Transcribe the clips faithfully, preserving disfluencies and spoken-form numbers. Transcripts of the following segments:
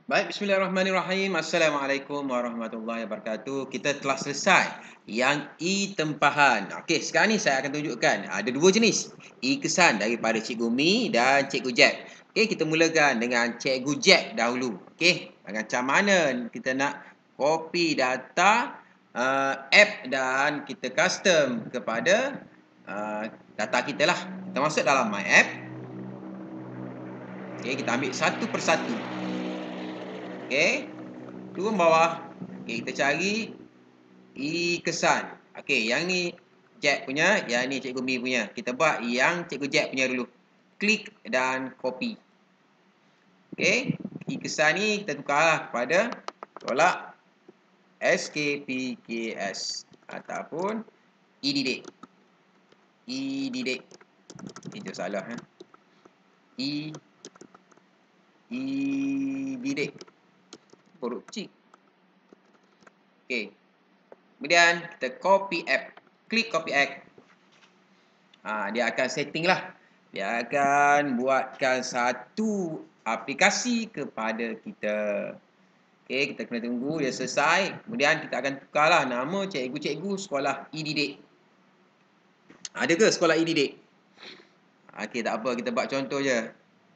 Baik, bismillahirrahmanirrahim. Assalamualaikum warahmatullahi wabarakatuh. Kita telah selesai yang I tempahan. Okey, sekarang ni saya akan tunjukkan ada dua jenis. I kesan daripada Cikgu Mi dan Cikgu Jack. Okey, kita mulakan dengan Cikgu Jack dahulu. Okey, macam mana kita nak copy data uh, app dan kita custom kepada uh, data kita lah. Kita masuk dalam My App. Okey, kita ambil satu persatu. Okey, turun bawah. Okey, kita cari I kesan. Okey, yang ni Jack punya, yang ni Cikgu Mi punya. Kita buat yang Cikgu Jack punya dulu. Klik dan copy. Okey, I kesan ni kita tukarlah kepada tolak S K P K S ataupun I didik. I didik. Itu salah. Ha? I I didik. Huruf cik. Okey. Kemudian kita copy app. Klik copy app. Ha, dia akan setting lah. Dia akan buatkan satu aplikasi kepada kita. Okey, kita kena tunggu dia selesai. Kemudian kita akan tukarlah nama cikgu-cikgu sekolah I didik. Ada ke sekolah I didik? Okey, tak apa. Kita buat contoh je.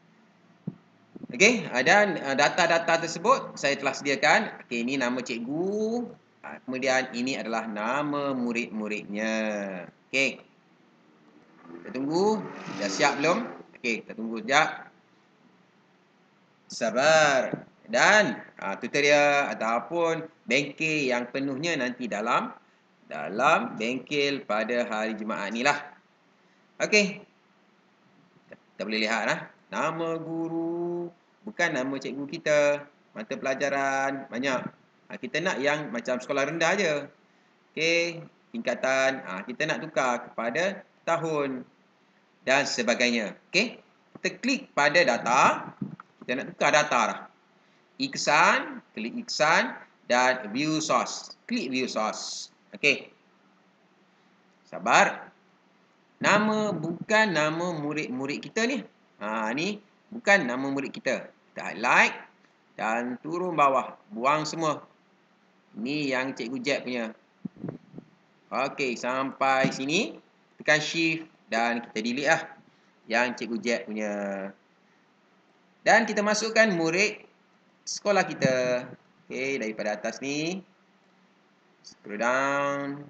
Okey, dan data-data tersebut saya telah sediakan. Okey, ini nama cikgu. Kemudian ini adalah nama murid-muridnya. Okey. Kita tunggu. Dah siap belum? Okey, kita tunggu sekejap. Sabar. Dan ha, itu dia ataupun bengkel yang penuhnya nanti dalam dalam bengkel pada hari Jumaat ni lah. Okey. Kita boleh lihat lah. Nama guru bukan nama cikgu kita. Mata pelajaran banyak. Ha, kita nak yang macam sekolah rendah je. Okey, tingkatan. Ha, kita nak tukar kepada tahun dan sebagainya. Okey, kita klik pada data. Kita nak tukar data lah. I kesan, klik I kesan dan view source. Klik view source. Okey. Sabar. Nama bukan nama murid-murid kita ni. Ha, ni bukan nama murid kita. Kita highlight dan turun bawah. Buang semua. Ni yang Cikgu Jack punya. Okey, sampai sini. Tekan shift dan kita delete lah. Yang Cikgu Jack punya. Dan kita masukkan murid sekolah kita. Okey, daripada atas ni. Scroll down.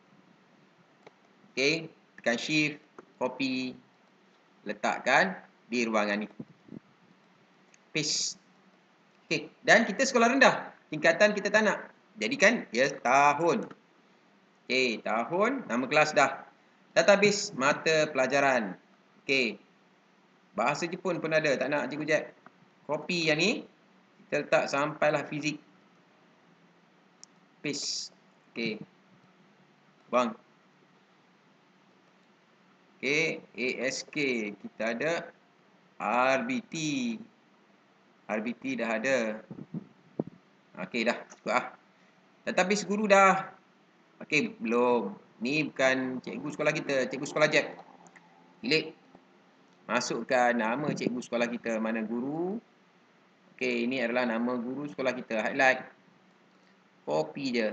Okey, tekan shift, copy, letakkan di ruangan ni. Paste. Okey, dan kita sekolah rendah. Tingkatan kita tak nak. Jadikan dia tahun. Okey, tahun, nama kelas dah. Database mata pelajaran. Okey. Bahasa Jepun pun ada, tak nak Cikgu Jack. Copy yang ni, kita letak sampailah fizik. Paste. Okey. Buang. Okey, A S K kita ada. R B T. R B T dah ada. Okey, dah. Cukup lah. Database guru dah. Okey, belum. Ni bukan cikgu sekolah kita. Cikgu sekolah Jack. Pilih. Masukkan nama cikgu sekolah kita. Mana guru. Okey, ini adalah nama guru sekolah kita. Highlight. Copy je.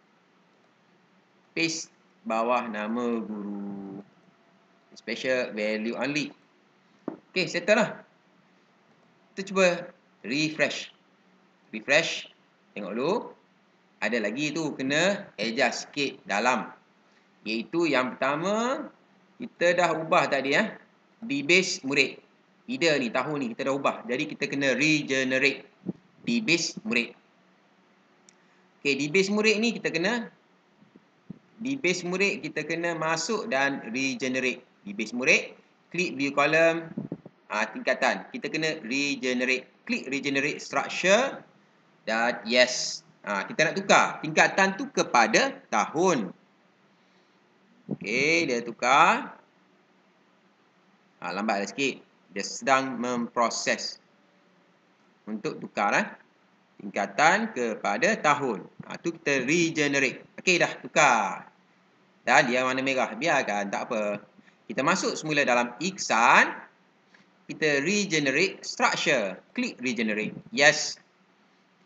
Paste bawah nama guru. Special value only. Okey, settle lah. Kita cuba refresh. Refresh. Tengok dulu. Ada lagi tu kena adjust sikit dalam. Iaitu yang pertama, kita dah ubah tadi ya. Di base murid. Ida ni, tahun ni kita dah ubah. Jadi kita kena regenerate. Di base murid. Okey, di base murid ni kita kena di base murid kita kena masuk dan regenerate. Di base murid, klik view column, ha, tingkatan. Kita kena regenerate. Klik regenerate structure dan yes. Ha, kita nak tukar tingkatan tu kepada tahun. Okey, dia tukar. Ha, lambat sikit. Dia sedang memproses untuk tukar lah. Tingkatan kepada tahun. Ha, tu kita regenerate. Okey, dah tukar. Dan dia warna merah. Biarkan, tak apa. Kita masuk semula dalam I kesan. Kita regenerate structure. Klik regenerate. Yes.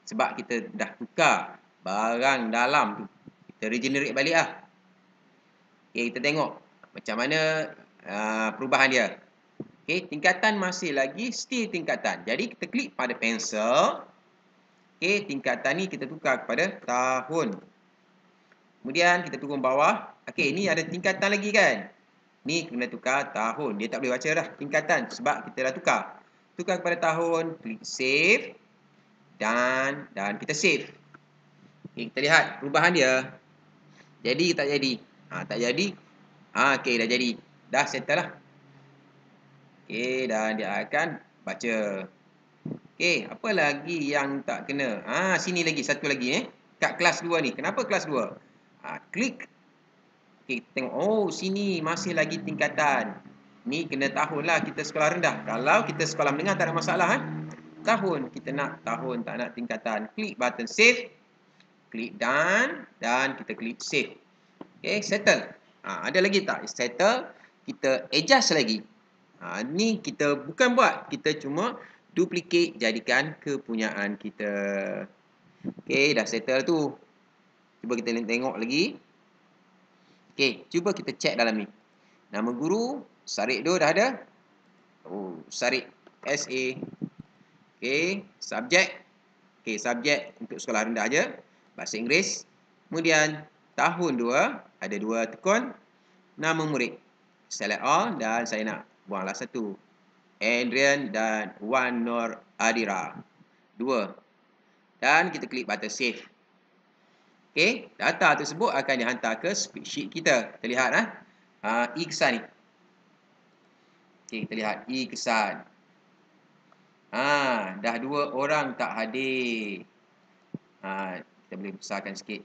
Sebab kita dah tukar barang dalam tu. Kita regenerate balik lah. Okay, kita tengok macam mana uh, perubahan dia. Okay, tingkatan masih lagi still tingkatan. Jadi kita klik pada pencil. Okay, tingkatan ni kita tukar kepada tahun. Kemudian kita turun bawah. Okay, ni ada tingkatan lagi kan. Ni kena tukar tahun. Dia tak boleh baca dah tingkatan sebab kita dah tukar. Tukar kepada tahun, klik save. Dan dan kita save. Okay, kita lihat perubahan dia. Jadi tak jadi. Ha, tak jadi. Ha, okay, dah jadi. Dah settle lah. Okay, dan dia akan baca. Okay, apa lagi yang tak kena? Ah, ha, sini lagi, satu lagi eh. Kat kelas dua ni. Kenapa kelas dua? Ha, klik. Okay, tengok. Oh, sini masih lagi tingkatan. Ni kena tahun lah kita sekolah rendah. Kalau kita sekolah menengah tak ada masalah. Eh? Tahun. Kita nak tahun, tak nak tingkatan. Klik button save. Klik done. Dan kita klik save. Okay, settle. Ha, ada lagi tak? Settle. Kita adjust lagi. Ha, ni kita bukan buat. Kita cuma duplicate jadikan kepunyaan kita. Okay, dah settle tu. Cuba kita tengok lagi. Okay, cuba kita check dalam ni. Nama guru, Sarik tu dah ada. Oh, Sarik S A. Okay, subjek. Okay, subjek untuk sekolah rendah aja. Bahasa Inggeris. Kemudian, tahun dua. Ada dua tekun. Nama murid. Select all dan saya nak buanglah satu. Adrian dan Wan Nur Adira. Dua. Dan kita klik button save. Okay, data tersebut akan dihantar ke spreadsheet kita. Kita lihat eh. Uh, e-kesan ni. Okay, kita lihat e-kesan. Ha, dah dua orang tak hadir. Ha, kita boleh besarkan sikit.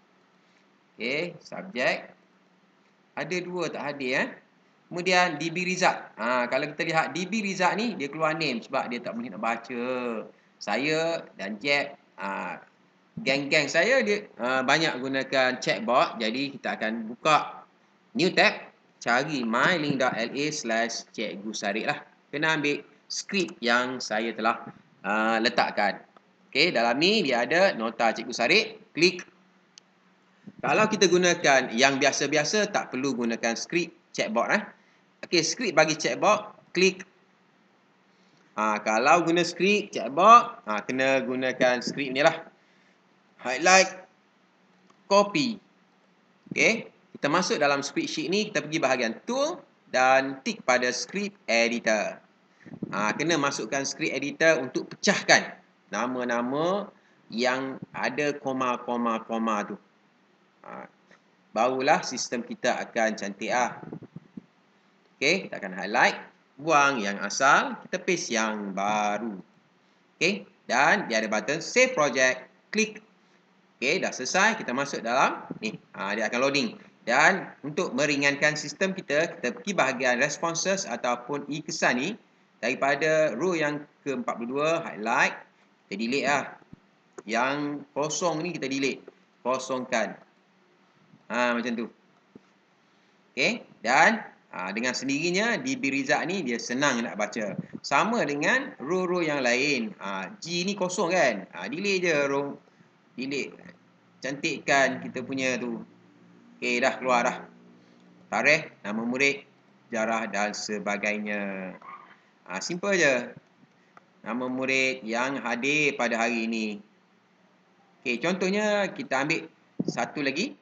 Okay, subjek. Ada dua tak hadir eh. Kemudian D B result. Ha, kalau kita lihat D B result ni, dia keluar name sebab dia tak boleh nak baca. Saya dan Jeb, ha, geng-geng saya dia uh, banyak gunakan chatbot. Jadi kita akan buka new tab, cari mylink.la slash cikgu Sarik lah. Kena ambil skrip yang saya telah uh, letakkan. Okay, dalam ni dia ada nota cikgu Sarik. Klik. Kalau kita gunakan yang biasa-biasa, tak perlu gunakan skrip chatbot. Eh. Okay, skrip bagi chatbot, klik. Ha, kalau guna skrip chatbot, ha, kena gunakan skrip ni lah. Highlight, copy. Okay, kita masuk dalam spreadsheet ni, kita pergi bahagian tool dan tik pada script editor. Ha, kena masukkan script editor untuk pecahkan nama-nama yang ada koma-koma-koma tu. Ha, barulah sistem kita akan cantik lah. Okay, kita akan highlight, buang yang asal, kita paste yang baru. Okay, dan dia ada button save project, klik. Okay, dah selesai. Kita masuk dalam ni. Ha, dia akan loading. Dan untuk meringankan sistem kita, kita pergi bahagian responses ataupun e-kesan ni. Daripada row yang ke empat puluh dua, highlight. Kita delete lah. Yang kosong ni kita delete. Kosongkan. Ha, macam tu. Okay. Dan ha, dengan sendirinya D B result ni dia senang nak baca. Sama dengan row-row yang lain. Ha, G ni kosong kan. Ha, delete je row. Delete. Cantikkan kita punya tu. Okey, dah keluar dah. Tarikh, nama murid, sejarah dan sebagainya. Ha, simple je. Nama murid yang hadir pada hari ini. Okey, contohnya kita ambil satu lagi.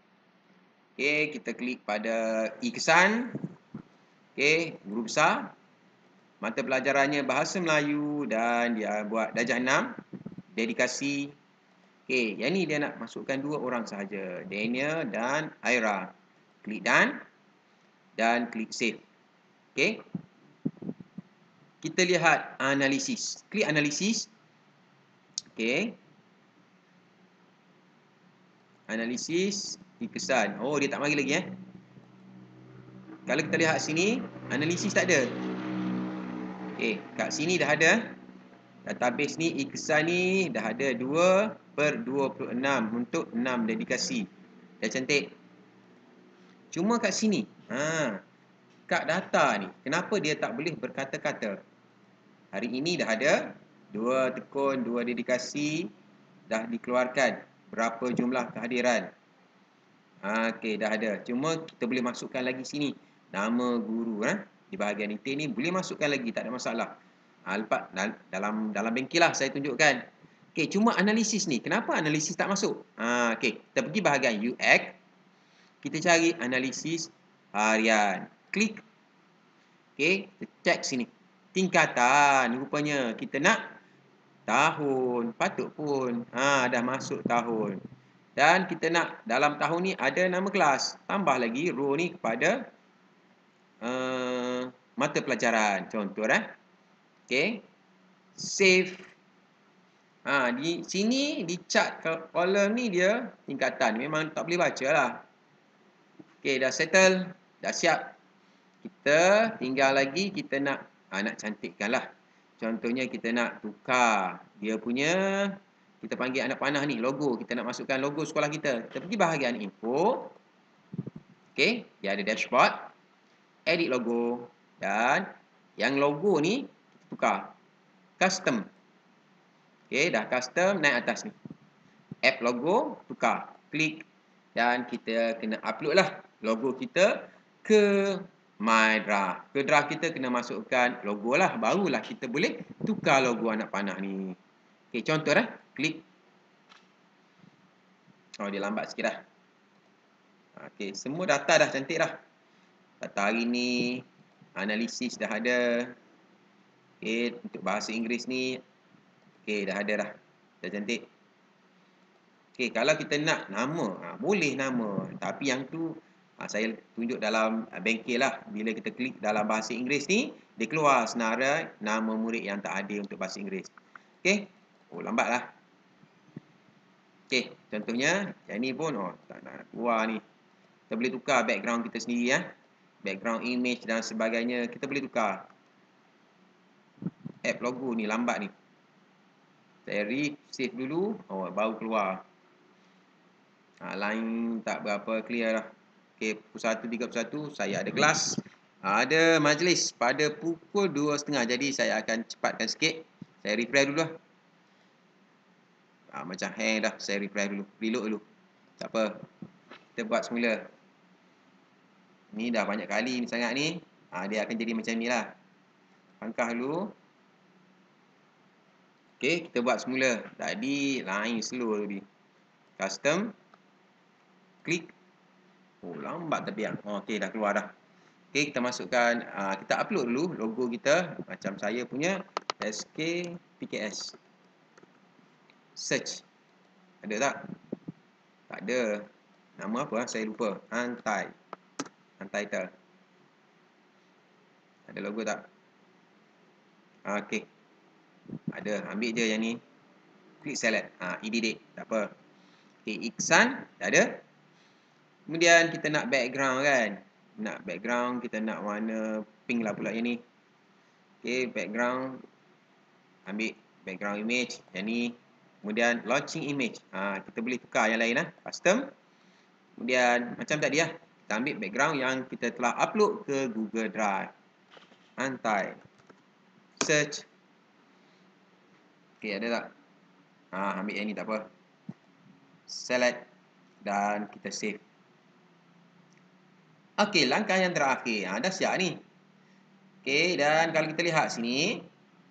Okey, kita klik pada e-kesan. Okey, guru besar. Mata pelajarannya Bahasa Melayu dan dia buat darjah enam. Dedikasi. Okey, yang ni dia nak masukkan dua orang sahaja. Daniel dan Aira. Klik done. Dan klik save. Okey. Kita lihat analisis. Klik analisis. Okey. Analisis e-kesan. Oh, dia tak mari lagi eh. Kalau kita lihat sini, analisis tak ada. Okey, kat sini dah ada. Database ni, e-kesan ni dah ada dua per dua puluh enam untuk enam dedikasi. Dah cantik. Cuma kat sini, ha, kat data ni, kenapa dia tak boleh berkata-kata? Hari ini dah ada dua tekun, dua dedikasi. dah dikeluarkan berapa jumlah kehadiran. Ha, Okey, dah ada. Cuma kita boleh masukkan lagi sini nama guru eh. Di bahagian detail ni boleh masukkan lagi, tak ada masalah. Ha, lepas dalam dalam bengkel lah saya tunjukkan. Okey, cuma analisis ni, kenapa analisis tak masuk? Ha, okey, kita pergi bahagian U X. Kita cari analisis harian. Klik. Okey, kita cek sini. Tingkatan, rupanya kita nak tahun. Patut pun. Ha, dah masuk tahun. Dan kita nak dalam tahun ni ada nama kelas. Tambah lagi row ni kepada uh, mata pelajaran. Contoh eh. Okey. Save. Ha, di sini di chart kolom ni dia tingkatan. Memang tak boleh baca lah. Okey, dah settle. Dah siap. Kita tinggal lagi kita nak ha, nak cantikkan lah. Contohnya kita nak tukar dia punya, kita panggil anak panah ni, logo. Kita nak masukkan logo sekolah kita. Kita pergi bahagian info. Okey, dia ada dashboard. Edit logo. Dan yang logo ni kita tukar. Custom. Okey, dah custom, naik atas ni. Add logo, tukar. Klik. Dan kita kena upload lah logo kita ke My Draft. Ke draft kita kena masukkan logo lah. Barulah kita boleh tukar logo anak panah ni. Okey, contoh dah. Klik. Oh, dia lambat sikit dah. Okey, semua data dah cantik dah. Data hari ni, analisis dah ada. Okey, untuk bahasa Inggeris ni, okey, dah ada dah. Dah cantik. Okey, kalau kita nak nama, ha, boleh nama. Tapi yang tu, ha, saya tunjuk dalam bengkel lah. Bila kita klik dalam bahasa Inggeris ni, dia keluar senarai nama murid yang tak ada untuk bahasa Inggeris. Okey. Oh, lambat lah. Okey, contohnya, yang ni pun, oh, tak nak keluar ni. Kita boleh tukar background kita sendiri ya. Background image dan sebagainya, kita boleh tukar. App logo ni, lambat ni. Saya re-save dulu, oh, baru keluar. Ha, line tak berapa clear lah. Okey, pukul satu tiga puluh satu saya ada kelas. Ha, ada majlis pada pukul dua tiga puluh. Jadi saya akan cepatkan sikit. Saya refresh dulu lah. Ha, macam hang dah. Saya refresh dulu. Reload dulu. Tak apa. Kita buat semula. Ni dah banyak kali ni sangat ni. Ha, dia akan jadi macam ni lah. Pangkah dulu. Okey, kita buat semula. Tadi line slow tadi. Custom. Klik. Oh, lambat tapi yang. Oh, okey, dah keluar dah. Okey, kita masukkan, uh, kita upload dulu logo kita. Macam saya punya S K P K S. Search. Ada tak? Tak ada. Nama apa? Saya lupa. Antai. Untitled. Ada logo tak? Uh, Okey. Ada. Ambil je yang ni. Klik select. Uh, edit date. Tak apa. Okey, Iksan. Tak ada. Kemudian kita nak background kan. Nak background, kita nak warna pink lah pula yang ni. Okey, background. Ambil background image. Yang ni. Kemudian launching image. Ha, kita boleh tukar yang lain lah. Custom. Kemudian macam tadi lah. Kita ambil background yang kita telah upload ke Google Drive. Hantai. Search. Okey, ada tak? Ha, ambil yang ni tak apa. Select. Dan kita save. Okey, langkah yang terakhir. Ha, dah siap ni. Okey, dan kalau kita lihat sini.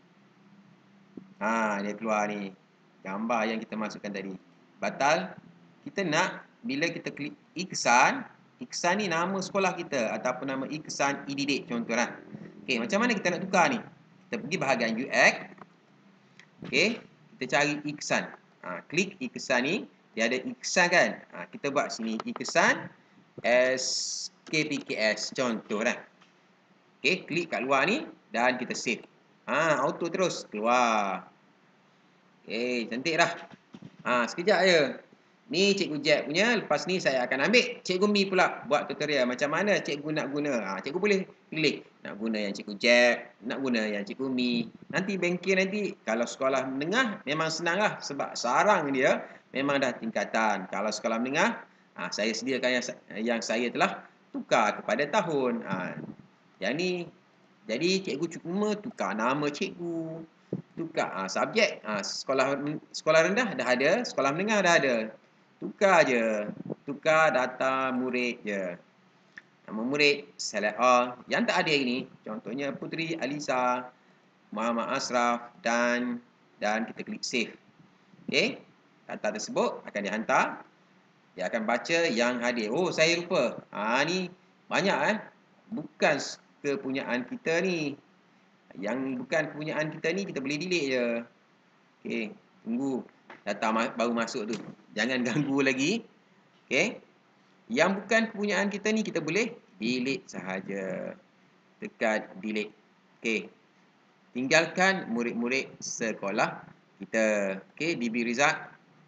Ha, dia keluar ni. Gambar yang kita masukkan tadi. Batal. Kita nak, bila kita klik Iksan. Iksan ni nama sekolah kita. Ataupun nama Iksan Ididik. Contohlah. Okey, macam mana kita nak tukar ni? Kita pergi bahagian U X. Okey, kita cari Iksan. Ha, klik Iksan ni. Dia ada Iksan kan? Ha, kita buat sini Iksan S K P K S. Contoh lah. Okey, klik kat luar ni. Dan kita save. Ha, auto terus keluar. Okey, cantik dah. Ha, sekejap je. Ni Cikgu Jack punya. Lepas ni saya akan ambil Cikgu Mi pula buat tutorial. Macam mana Cikgu nak guna. Ha, Cikgu boleh pilih. Nak guna yang Cikgu Jack. Nak guna yang Cikgu Mi. Nanti bengkel nanti. Kalau sekolah menengah memang senang lah. Sebab sarang dia memang dah tingkatan. Kalau sekolah menengah. Ha, saya sediakan yang, yang saya telah tukar kepada tahun. Ha, yang ni. Jadi cikgu cuma tukar nama cikgu. Tukar ha, subjek. Ha, sekolah sekolah rendah dah ada, sekolah menengah dah ada. Tukar je. Tukar data murid je. Nama murid select all. Yang tak ada ini, contohnya Putri Alisa, Muhammad Ashraf dan dan kita klik save. Okey. Data tersebut akan dihantar. Dia akan baca yang hadir. Oh, saya lupa. Ha ni banyak eh. Bukan kepunyaan kita ni. Yang bukan kepunyaan kita ni kita boleh delete je. Okey, tunggu data ma baru masuk tu. Jangan ganggu lagi. Okey. Yang bukan kepunyaan kita ni kita boleh delete sahaja. Tekan delete. Okey. Tinggalkan murid-murid sekolah kita. Okey, D B result.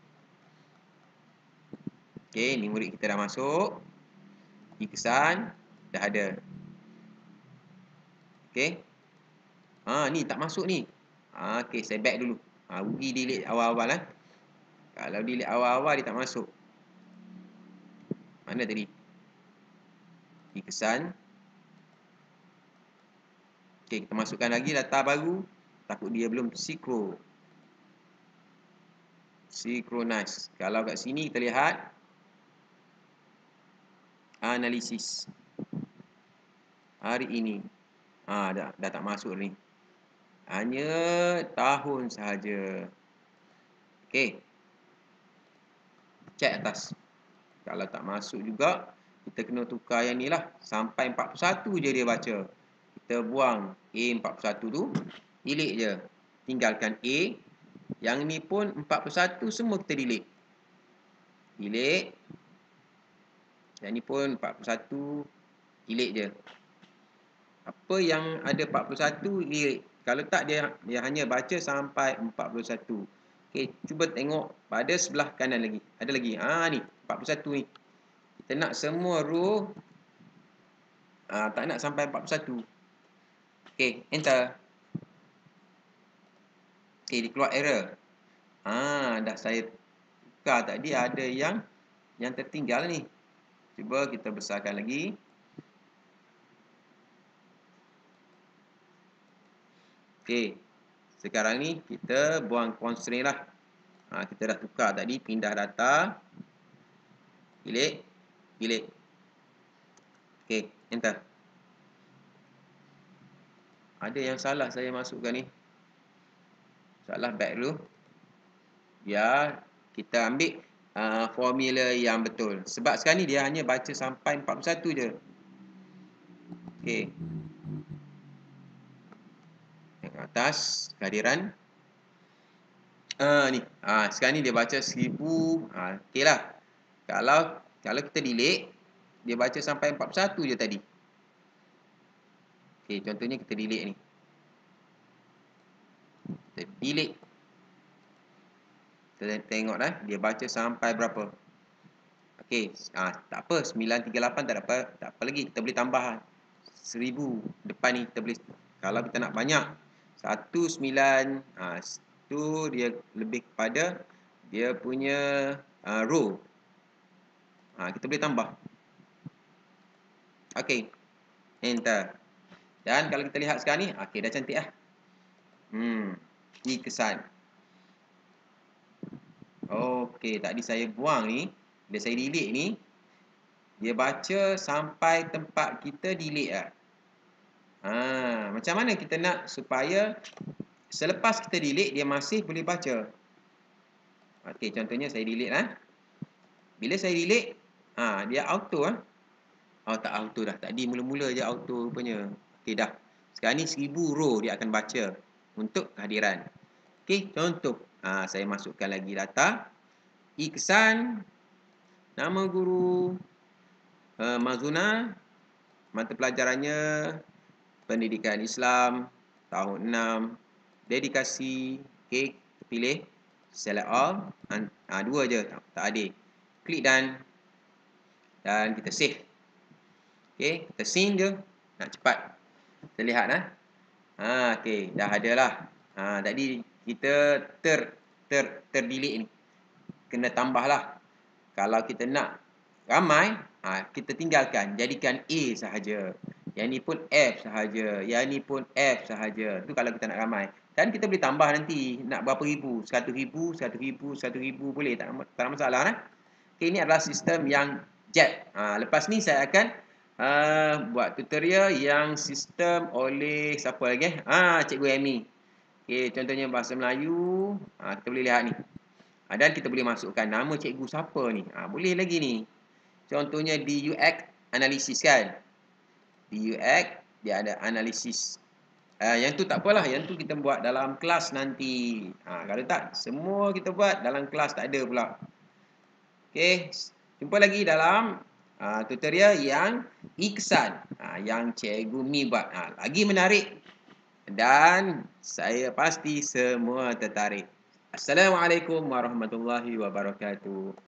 Okey, ni murid kita dah masuk. Kesan dah ada. Okey. Ha, ni tak masuk ni. Ha, okey, saya back dulu. Ha, rugi delete awal-awal eh. Kalau delete awal-awal dia tak masuk. Mana tadi? Kesan. Okey, kita masukkan lagi data baru. Takut dia belum sinkro. Synchronize. Kalau kat sini kita lihat analisis hari ini. Ha, dah, dah tak masuk ni. Hanya tahun sahaja. Okey. Cek atas. Kalau tak masuk juga, kita kena tukar yang ni lah. Sampai empat puluh satu je dia baca. Kita buang A empat puluh satu tu. Delete je. Tinggalkan A. Yang ni pun empat puluh satu semua kita delete. Delete. Yang ni pun empat puluh satu. Delete je. Apa yang ada empat puluh satu delete. Kalau tak dia dia hanya baca sampai empat puluh satu. Okey, cuba tengok pada sebelah kanan lagi. Ada lagi. Ah ha, ni empat puluh satu ni. Kita nak semua row ah ha, tak nak sampai empat puluh satu. Okey, enter. Okey, dia keluar error. Ah ha, dah saya tukar tadi ada yang yang tertinggal ni. Cuba kita besarkan lagi. Okey. Sekarang ni kita buang constraint lah. Ha, kita dah tukar tadi, pindah data. Pilih. Pilih. Okey, enter. Ada yang salah saya masukkan ni. Salah back dulu. Biar kita ambil uh, formula yang betul. Sebab sekarang ni dia hanya baca sampai empat puluh satu je. Okey. Atas kehadiran uh, ni uh, sekarang ni dia baca seribu. uh, ok lah. Kalau kalau kita delete, dia baca sampai empat puluh satu je tadi. Ok, contohnya kita delete ni. Kita delete. Kita tengok dah dia baca sampai berapa. Ok, uh, tak apa, sembilan tiga lapan tak apa, tak apa lagi, kita boleh tambah seribu depan ni. Kita boleh, kalau kita nak banyak satu sembilan, ha, tu dia lebih kepada dia punya uh, row. Ha, kita boleh tambah. Okey. Enter. Dan kalau kita lihat sekarang ni, okey, dah cantik lah. Hmm, ni kesan. Okey, tadi saya buang ni, bila saya delete ni, dia baca sampai tempat kita delete lah. Ha, macam mana kita nak supaya selepas kita delete dia masih boleh baca? Okey, contohnya saya delete lah. Bila saya delete, ha, dia auto ah. Oh, tak auto dah. Tadi mula-mula je auto rupanya. Okey dah. Sekarang ni seribu row dia akan baca untuk kehadiran. Okey, contoh. Ha, saya masukkan lagi data. Iksan, nama guru, uh, Mazuna, mata pelajarannya Pendidikan Islam, tahun enam, dedikasi. Okey, pilih select all. Ha, dua je, tak, tak ada. Klik dan dan kita save. Okey, kita sync je. Nak cepat. Kita lihat nah. Ha, okey, dah ada lah. Ha, tadi kita ter ter terdelete ni. Kena tambahlah. Kalau kita nak ramai, ha, kita tinggalkan, jadikan A sahaja. Yang ni pun F sahaja. Yang ni pun F sahaja. Tu kalau kita nak ramai. Dan kita boleh tambah nanti nak berapa ribu, seratus ribu, seratus ribu, seratus ribu boleh, tak, tak ada masalah kan. Okay, ini adalah sistem yang jet. Ha, lepas ni saya akan uh, buat tutorial yang sistem oleh siapa lagi? Ah, ha, Cikgu Amy. Okay, contohnya bahasa Melayu. Ha, kita boleh lihat ni. Ha, dan kita boleh masukkan nama cikgu siapa ni. Ha, boleh lagi ni. Contohnya di U X analisis kan. Di U X dia ada analisis. Uh, yang tu tak apalah, yang tu kita buat dalam kelas nanti. Ha, kalau tak, semua kita buat dalam kelas tak ada pula. Okey, jumpa lagi dalam uh, tutorial yang Iksan, uh, yang Cikgu Mi buat. Uh, lagi menarik dan saya pasti semua tertarik. Assalamualaikum warahmatullahi wabarakatuh.